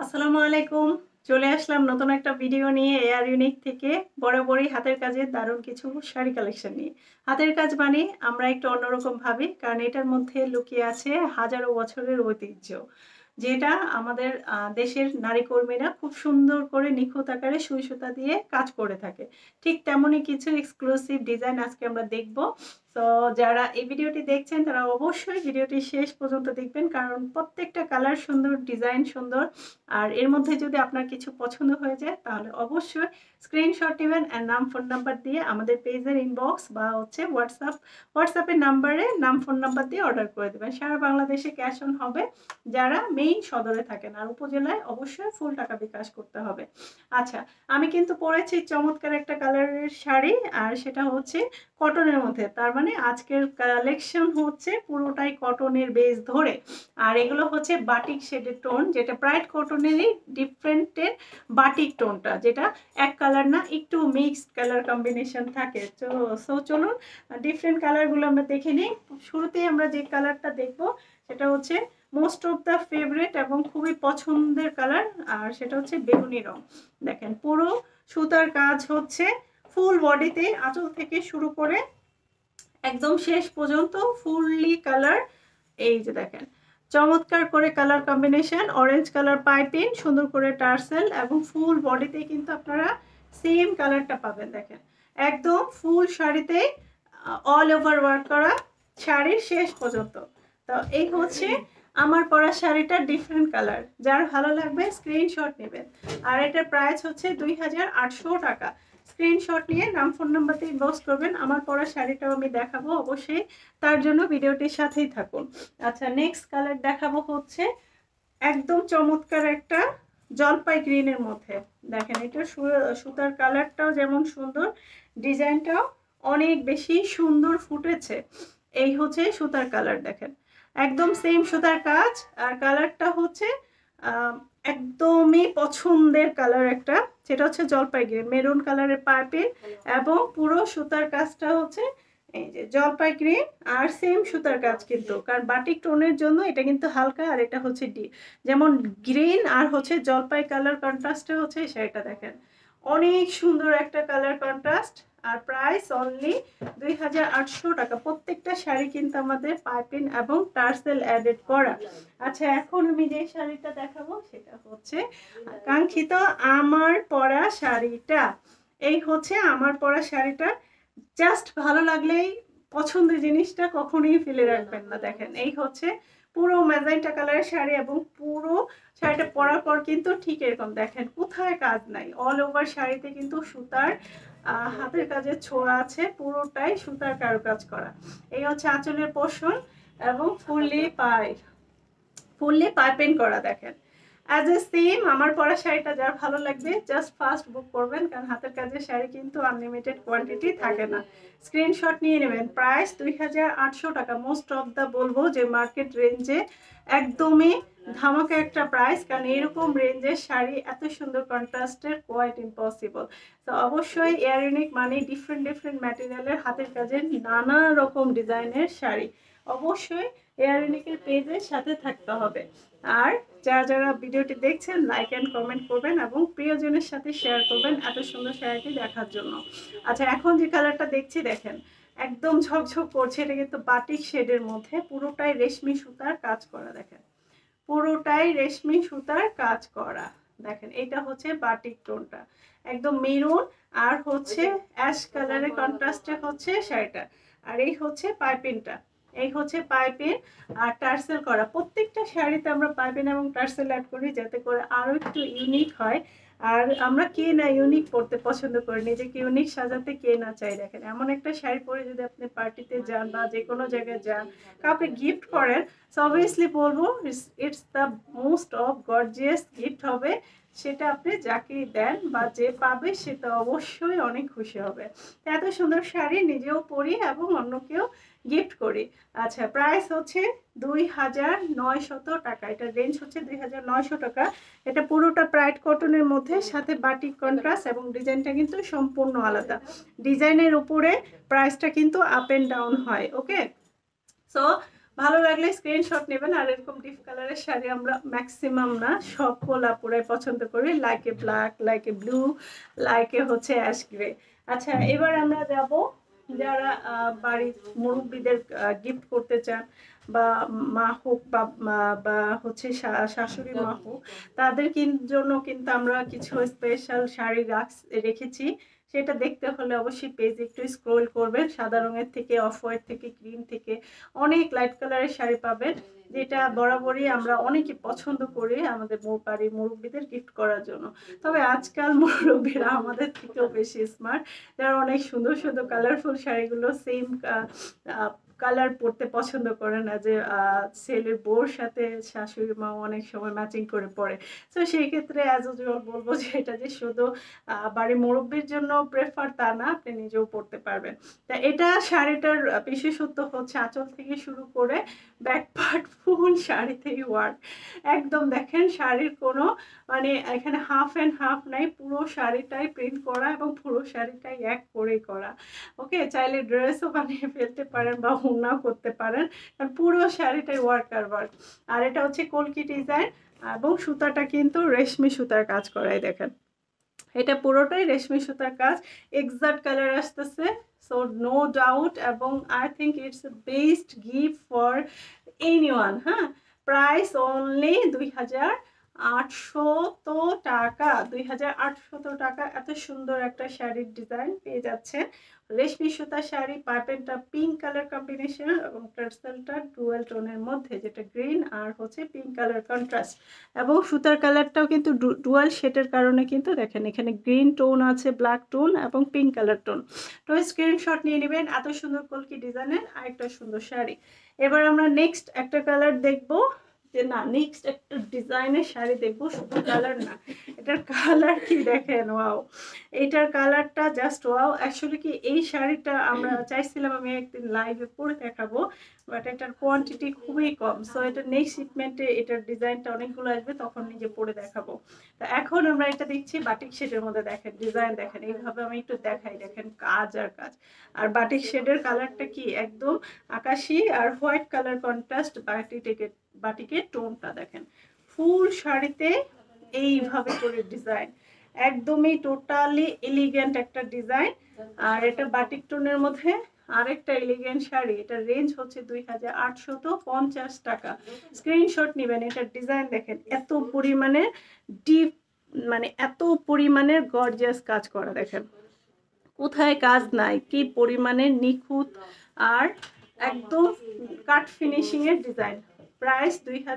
আসসালামু আলাইকুম। চলে আসলাম নতুন একটা ভিডিও নিয়ে এয়ার ইউনিক থেকে বরাবরই হাতের কাজের দারুণ কিছু শাড়ি কালেকশন নিয়ে। হাতের কাজ মানে আমরা একটু অন্যরকম ভাবি, কারণ এটার মধ্যে লুকিয়ে আছে হাজারো বছরের ঐতিহ্য, যেটা আমাদের দেশের নারী কর্মীরা খুব সুন্দর করে নিখুঁত আকারে সুই সুতা দিয়ে কাজ করে থাকে। ঠিক তেমনই কিছু এক্সক্লুসিভ ডিজাইন আজকে আমরা দেখব। তো যারা এই ভিডিওটি দেখছেন তারা অবশ্যই ভিডিওটি শেষ পর্যন্ত দেখবেন, কারণ প্রত্যেকটা কালার সুন্দর, ডিজাইন সুন্দর। আর এর মধ্যে যদি আপনার কিছু পছন্দ হয়ে যায় তাহলে অবশ্যই স্ক্রিনশট নেবেন আর নাম ফোন নাম্বার দিয়ে আমাদের পেজের ইনবক্স বা হচ্ছে হোয়াটসঅ্যাপের নাম্বারে নাম ফোন নাম্বার দিয়ে অর্ডার করে দেবেন। সারা বাংলাদেশে ক্যাশ অন হবে যারা মেইন সদরে থাকেন, আর উপজেলায় অবশ্যই ফুল টাকা বিকাশ করতে হবে। আচ্ছা, আমি কিন্তু পরেছি চমৎকার একটা কালারের শাড়ি, আর সেটা হচ্ছে কটনের মধ্যে। তার মানে আজকের কালেকশন হচ্ছে পুরোটাই কটনের বেস ধরে, আর এগুলো হচ্ছে বাটিক শেডের টোন, যেটা ব্রাইট কটনেরই ডিফারেন্টের বাটিক টোনটা, যেটা এক কালার না, একটু মিক্সড কালার কম্বিনেশন থাকে। সো চলুন ডিফারেন্ট কালারগুলো আমরা দেখে নিই। শুরুতেই আমরা যে কালারটা দেখবো সেটা হচ্ছে মোস্ট অফ দ্য ফেভারিট এবং খুবই পছন্দের কালার, আর সেটা হচ্ছে বেগুনি রং। দেখেন পুরো সুতার কাজ হচ্ছে ফুল বডিতে, আঁচল থেকে শুরু করে একদম শেষ পর্যন্ত ফুললি কালার। এই যে দেখেন চমৎকার করে colour combination, orange colour piping, সুন্দর করে টার্সেল, এবং ফুল বডিতে কিন্তু আপনারা সেম কালারটা পাবেন। দেখেন একদম ফুল শাড়িতে অল ওভার ওয়ার্ক করা, শাড়ির শেষ পর্যন্ত। তো এই হচ্ছে আমার পরা শাড়িটা ডিফারেন্ট কালার। যার ভালো লাগবে স্ক্রিনশট নেবেন, আর এটার প্রাইস হচ্ছে 2800 টাকা। স্ক্রিনশট নিয়ে নাম ফোন নাম্বারতে ইনবক্স করবেন। আমার পরা শাড়িটাও আমি দেখাবো অবশ্যই, তার জন্য ভিডিওটির সাথেই থাকুন। আচ্ছা, নেক্সট কালার দেখাবো হচ্ছে একদম চমৎকার একটা জলপাই গ্রিনের মধ্যে। দেখেন এটা সুতার কালারটাও যেমন সুন্দর, ডিজাইনটাও অনেক বেশি সুন্দর ফুটেছে। এই হচ্ছে সুতার কালার, দেখেন একদম সেম সুতার কাজ, আর কালারটা হচ্ছে একদমই পছন্দের কালার একটা, সেটা হচ্ছে জলপাই গ্রিন মেরুন কালারের পাইপিং, এবং পুরো সুতার কাজটা হচ্ছে এই যে জলপাই গ্রিন, আর সেম সুতার কাজ কিন্তু, কারণ বাটিক টোনের জন্য এটা কিন্তু হালকা, আর এটা হচ্ছে যেমন গ্রিন আর হচ্ছে জলপাই কালার কন্ট্রাস্টে হচ্ছে সেটা। দেখেন অনেক সুন্দর একটা কালার কন্ট্রাস্ট, আর প্রাইস অনলি 2800 টাকা। প্রত্যেকটা শাড়ি কিন্তু আমাদের পাইপিং এবং টার্সেল অ্যাডেড করা। আচ্ছা, এখন আমি যে শাড়িটা দেখাবো সেটা হচ্ছে কাঙ্ক্ষিত আমার পরা শাড়িটা। এই হচ্ছে আমার পরা শাড়িটা। জাস্ট ভালো লাগলেই পছন্দের জিনিসটা কখনোই ফেলে রাখবেন না। দেখেন এই হচ্ছে পুরো ম্যাজেন্টা কালারের শাড়ি, এবং পুরো শাড়িটা পরার পর কিন্তু ঠিক এরকম দেখেন কোথায় কাজ নাই, অল ওভার শাড়িতে কিন্তু সুতার হাতের কাজের ছোঁয়া আছে, পুরোটাই সুতার কারুকাজ করা। এই হচ্ছে আঁচলের পোর্শন, এবং ফুললি পাইপিং করা। দেখেন অ্যাজ এ সেম আমার পরা শাড়িটা যার ভালো লাগবে জাস্ট ফার্স্ট বুক করবেন, কারণ হাতের কাজের শাড়ি কিন্তু আনলিমিটেড কোয়ান্টিটি থাকে না। স্ক্রিনশট নিয়ে নেবেন। প্রাইস 2800 টাকা। মোস্ট অফ দ্য বলবো যে মার্কেট রেঞ্জে একদমই ধামাকা একটা প্রাইস, কারণ এরকম রেঞ্জের শাড়ি এত সুন্দর কন্ট্রাস্টের কোয়াইট ইম্পসিবল। তো অবশ্যই এয়ার ইউনিক মানে ডিফারেন্ট ম্যাটেরিয়ালের হাতের কাজের নানা রকম ডিজাইনের শাড়ি। অবশ্যই এয়ার ইউনিকের পেজের সাথে থাকতে হবে। আর যারা ভিডিওটি দেখছেন লাইক অ্যান্ড কমেন্ট করবেন এবং প্রিয়জনের সাথে শেয়ার করবেন এত সুন্দর শাড়িটি দেখার জন্য। আচ্ছা, এখন যে কালারটা দেখছি দেখেন একদম ঝকঝক করছে, এটা কিন্তু বাটিক শেডের মধ্যে, পুরোটাই রেশমি সুতার কাজ করা। দেখেন পুরোটাই রেশমি সুতার কাজ করা। দেখেন এটা হচ্ছে বাটিক টোনটা, একদম মেরুন আর হচ্ছে অ্যাশ কালারের কন্ট্রাস্টে হচ্ছে শাড়িটা। আর এই হচ্ছে পাইপিংটা, এই হচ্ছে পাইপিং আর টার্সেল করা। প্রত্যেকটা শাড়িতে আমরা পাইপিং এবং টার্সেল অ্যাড করি যাতে করে আরো একটু ইউনিক হয়। আর আমরা কে না ইউনিক পড়তে পছন্দ করি, নিজেকে ইউনিক সাজাতে কে না চাই। দেখেন এমন একটা শাড়ি পরে যদি আপনি পার্টিতে যান বা যে কোনো জায়গায় যান, কাউকে গিফট করেন, সো অবভিয়াসলি বলবো it's the most of gorgeous gift হবে। সেটা আপনি যাকেই দেন বা যে পাবে সেটা অবশ্যই অনেক খুশি হবে। এত সুন্দর শাড়ি নিজেও পরি এবং অন্যকেও গিফট করি। আচ্ছা, প্রাইস হচ্ছে 2900 টাকা। এটা রেঞ্জ হচ্ছে 2900 টাকা। এটা পুরোটা ব্রাইট কটনের মধ্যে, সাথে বাটিক কন্ট্রাস্ট, এবং ডিজাইনটা কিন্তু সম্পূর্ণ আলাদা। ডিজাইনের উপরে প্রাইসটা কিন্তু আপ এন্ড ডাউন হয়। ওকে, সো ভালো লাগলে স্ক্রিনশট নেবেন। আর এরকম ডিপ কালারের শাড়ি আমরা ম্যাক্সিমাম না সকল আপুরাই পছন্দ করি, like a black, like a blue, like a হচ্ছে অ্যাশ গ্রে। আচ্ছা, এবার আমরা যাব যারা বাড়ির মুরব্বীদের গিফট করতে চান, বা মা হোক বা হচ্ছে শাশুড়ি মা হোক, তাদের জন্য কিন্তু আমরা কিছু স্পেশাল শাড়ি রেখেছি। সেটা দেখতে হলে অবশ্যই পেজ একটু স্ক্রল করবেন। সাদা রঙের থেকে অফ হোয়াইট থেকে গ্রিন থেকে অনেক লাইট কালারের শাড়ি পাবেন, যেটা বরাবরই আমরা অনেকে পছন্দ করি আমাদের বাড়ির মুরব্বীদের গিফট করার জন্য। তবে আজকাল মুরব্বীরা আমাদের থেকেও বেশি স্মার্ট, যারা অনেক সুন্দর সুন্দর কালারফুল শাড়িগুলো সেম কালার পরতে পছন্দ করে না, যে ছেলের বউর সাথে শাশুড়ি মা অনেক সময় ম্যাচিং করে পরে। তো সেই ক্ষেত্রে অ্যাজ ইউজুয়াল বলবো যে এটা যে শুধু বাড়ির মুরব্বীর জন্য প্রেফার তা না, আপনি নিজেও পরতে পারবেন। তা এটা শাড়িটার বিশেষত্ব হচ্ছে আঁচল থেকে শুরু করে ব্যাক পার্ট ফুল শাড়িতেই ওয়ার্ক। একদম দেখেন শাড়ির কোনো মানে এখানে হাফ অ্যান্ড হাফ নাই, পুরো শাড়িটাই প্রিন্ট করা এবং পুরো শাড়িটাই এক করেই করা। ওকে, চাইলে ড্রেসও বানিয়ে ফেলতে পারেন বা ওড়নাও করতে পারেন, কারণ পুরো শাড়িটাই ওয়ার্ক আর ওয়ার্ক। আর এটা হচ্ছে কলকি ডিজাইন এবং সুতাটা কিন্তু রেশমি সুতার কাজ করাই, দেখেন এটা পুরোটাই রেশমি সুতার কাজ। এক্সাক্ট কালার আসতেছে, সো নো ডাউট, এবং I think it's a best gift for anyone. হ্যাঁ, প্রাইস অনলি 2800 টাকা। 2800 টাকা এত সুন্দর একটা শাড়ির ডিজাইন পেয়ে যাচ্ছে। রেশমি সুতা শাড়ি, পাইপেনটা পিঙ্ক কালার কম্বিনেশন এবং টার্সেলটা ডুয়াল টোনের মধ্যে, যেটা গ্রিন আর হচ্ছে পিঙ্ক কালার কন্ট্রাস্ট, এবং সুতার কালারটাও কিন্তু ডুয়াল শেডের কারণে কিন্তু দেখেন এখানে গ্রিন টোন আছে, ব্ল্যাক টোন এবং পিঙ্ক কালার টোন। তো স্ক্রিনশট নিয়ে নেবেন। এত সুন্দর কলকি ডিজাইনের আরেকটা সুন্দর শাড়ি। এবার আমরা নেক্সট একটা কালার দেখবো, যে না নেক্সট একটা ডিজাইনের শাড়ি দেখবো, শুধু কালার না, এটার কালার কি দেখেন, ওয়াও, এইটার কালারটা জাস্ট ওয়াও। অ্যাকচুয়ালি কি এই শাড়িটা আমরা চাইছিলাম আমি একদিন লাইভে পরে দেখাবো, বাট এটার কোয়ান্টিটি খুবই কম। সো এটা নেক্সট শিপমেন্টে এটার ডিজাইনটা অনেকগুলো আসবে, তখন নিজে পরে দেখাবো। তো এখন আমরা এটা দেখছি বাটিক শেডের মধ্যে, দেখেন ডিজাইন দেখেন, এইভাবে আমি একটু দেখাই, দেখেন কাজ আর কাজ। আর বাটিক শেডের কালারটা কি একদম আকাশি আর হোয়াইট কালার কন্ট্রাস্ট, বাটিকের টোনটা দেখেন ফুল শাড়িতে এইভাবে করে ডিজাইন, একদমই টোটালি এলিগেন্ট একটা ডিজাইন। আর এটা বাটিক টোনের মধ্যে আরেকটা এলিগেন্ট শাড়ি, এটার রেঞ্জ হচ্ছে 2850 টাকা। স্ক্রিনশট নেবেন। এটার ডিজাইন দেখেন এত পরিমাণে ডিপ, মানে এত পরিমাণের গর্জিয়াস কাজ করা, দেখেন কোথায় কাজ নাই, কি পরিমাণে নিখুঁত আর একদম কাট ফিনিশিং এর ডিজাইন। প্রাইস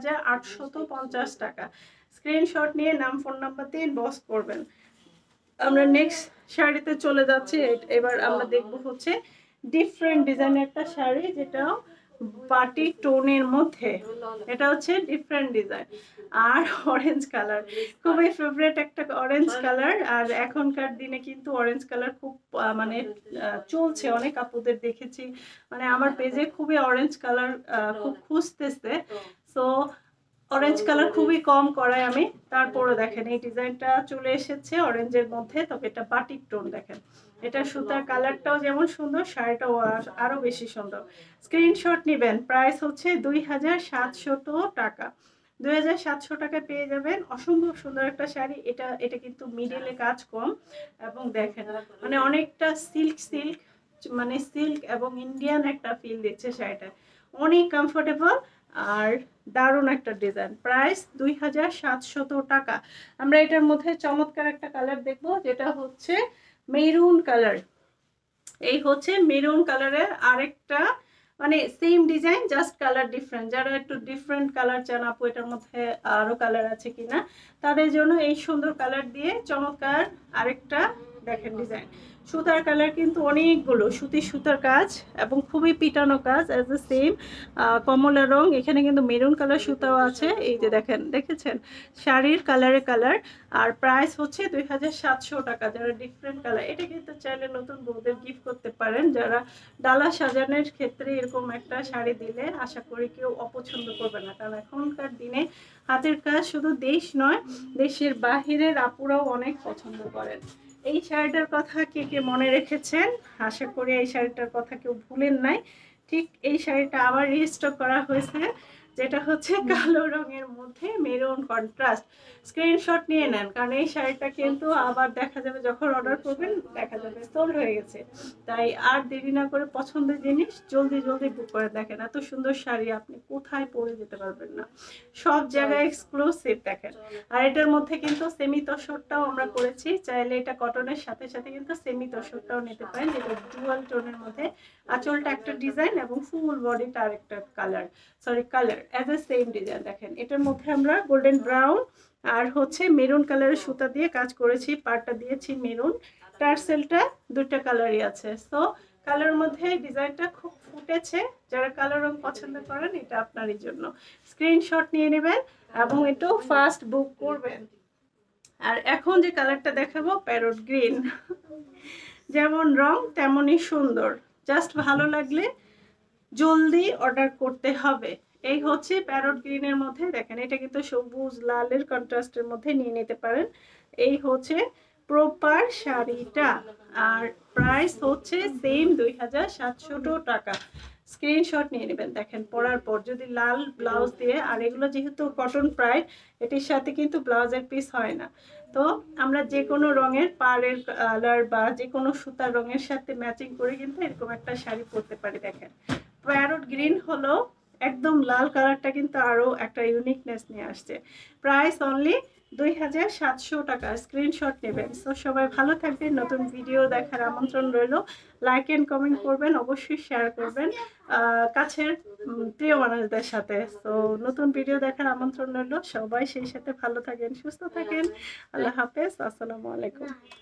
2850 টাকা। স্ক্রিনশট নিয়ে নাম ফোন নাম্বার দিয়ে ইনবক্স করবেন। আমরা নেক্সট শাড়িতে চলে যাচ্ছি। এবার আমরা দেখব হচ্ছে ডিফারেন্ট ডিজাইনের একটা শাড়ি, যেটা বাটিক টোনের মধ্যে, এটা হচ্ছে ডিফারেন্ট ডিজাইন আর অরেঞ্জ কালার, খুবই ফেভারিট একটা অরেঞ্জ কালার। আর এখনকার দিনে কিন্তু অরেঞ্জ কালার খুব মানে চলছে, অনেক আপুদের দেখেছি, মানে আমার পেজে খুবই অরেঞ্জ কালার খুব খুঁজতেছে। সো অরেঞ্জ কালার খুবই কম করাই আমি, তারপরে দেখেন এই ডিজাইনটা চলে এসেছে অরেঞ্জের মধ্যে, তবে এটা বাটিক টোন। দেখেন এটা সুতার কালারটাও যেমন সুন্দর, শাড়িটাও আরো বেশি সুন্দর। স্ক্রিনশট নেবেন। প্রাইস হচ্ছে 2700 টাকা। 2700 টাকায় পেয়ে যাবেন অসম্ভব সুন্দর একটা শাড়ি। এটা কিন্তু মিডলে কাজ কম, এবং দেখেন মানে অনেকটা সিল্ক সিল্ক, মানে সিল্ক এবং ইন্ডিয়ান একটা ফিল দিচ্ছে শাড়িটা, অনেক কমফোর্টেবল আর দারুণ একটা ডিজাইন। প্রাইস 2700 টাকা। আমরা এটার মধ্যে চমৎকার একটা কালার দেখবো, যেটা হচ্ছে মেরুন কালার। এই হচ্ছে মেরুন কালারের আরেকটা, মানে same design just colour different. যারা একটু ডিফারেন্ট কালার চান, আপু এটার মধ্যে আরো কালার আছে কিনা, তাদের জন্য এই সুন্দর কালার দিয়ে চমৎকার আরেকটা দেখেন ডিজাইন। সুতার কালার কিন্তু অনেকগুলো, সুতার কাজ এবং খুবই পিটানো কাজ, অ্যাজ দ্য সেম কমলা রং। এখানে কিন্তু মেরুন কালার সুতাও আছে, এই যে দেখেন, দেখেছেন শাড়ির কালারে কালার। আর প্রাইস হচ্ছে 2700 টাকা। যারা ডিফারেন্ট কালার, এটা কিন্তু চাইলে নতুন বউদের গিফট করতে পারেন, যারা ডালা সাজানোর ক্ষেত্রে এরকম একটা শাড়ি দিলে আশা করি কেউ অপছন্দ করবে না, কারণ এখনকার দিনে হাতের কাজ শুধু দেশ নয়, দেশের বাহিরের আপুরাও অনেক পছন্দ করেন। এই শাড়িটার কথা কে কে মনে রেখেছেন, আশা করি এই শাড়িটার কথা কেউ ভুলেন নাই। ঠিক এই শাড়িটা আবার রিস্টক করা হয়েছে, যেটা হচ্ছে কালো রঙের মধ্যে মেরুন কন্ট্রাস্ট। স্ক্রিনশট নিয়ে নেন, কারণ এই শাড়িটা কিন্তু আবার দেখা যাবে যখন অর্ডার করবেন দেখা যাবে সোল্ড হয়ে গেছে। তাই আর দেরি না করে পছন্দের জিনিস জলদি জলদি বুক করে দেখেন। এত সুন্দর শাড়ি আপনি কোথায় পরে যেতে পারবেন না, সব জায়গায় এক্সক্লুসিভ দেখেন। আর এটার মধ্যে কিন্তু সেমি তসরটাও আমরা করেছি, চাইলে এটা কটনের সাথে সাথে কিন্তু সেমি তসরটাও নিতে পারেন, যেটা ডুয়াল টোনের মধ্যে। আঁচলটা একটা ডিজাইন এবং ফুল বডিটা আরেকটা colour, colour as a same design. দেখেন এটার মধ্যে আমরা গোল্ডেন ব্রাউন আর হচ্ছে মেরুন কালারের সুতা দিয়ে কাজ করেছি, পাড়টা দিয়েছি মেরুন, টার্সেলটা দুটো কালারই আছে। সো কালার মধ্যে ডিজাইনটা খুব ফুটেছে, যারা কালার রং পছন্দ করেন এটা আপনারই জন্য। স্ক্রিনশট নিয়ে নেবেন এবং এটাও ফাস্ট বুক করবেন। আর এখন যে কালারটা দেখাবো প্যারট গ্রিন, যেমন রং তেমনই সুন্দর, জাস্ট ভালো লাগলে জলদি অর্ডার করতে হবে। এই হচ্ছে প্যারট গ্রিনের মধ্যে, দেখেন এটা কিন্তু সবুজ লালের কন্ট্রাস্টের মধ্যে নিয়ে নিতে পারেন। এই হচ্ছে প্রপার শাড়িটা, আর প্রাইস হচ্ছে সেম 2700 টাকা। স্ক্রিনশট নিয়ে নেবেন। দেখেন পরার পর যদি লাল ব্লাউজ দিয়ে, আর এগুলো যেহেতু কটন প্রায়, এটির সাথে কিন্তু ব্লাউজের পিস হয় না, তো আমরা যে কোনো রঙের পাড়ের কালার বা যে কোনো সুতার রঙের সাথে ম্যাচিং করে কিন্তু এরকম একটা শাড়ি পরতে পারি। দেখেন প্যারট গ্রিন হলো একদম লাল কালারটা কিন্তু আরো একটা ইউনিকনেস নিয়ে আসছে। প্রাইস অনলি 2700 টাকা। স্ক্রিনশট নেবেন। সো সবাই ভালো থাকবেন, নতুন ভিডিও দেখার আমন্ত্রণ রইল। লাইক এন্ড কমেন্ট করবেন, অবশ্যই শেয়ার করবেন কাছের প্রিয় মানুষদের সাথে। তো নতুন ভিডিও দেখার আমন্ত্রণ রইল, সবাই সেই সাথে ভালো থাকেন, সুস্থ থাকেন। আল্লাহ হাফেজ, আসসালামু আলাইকুম।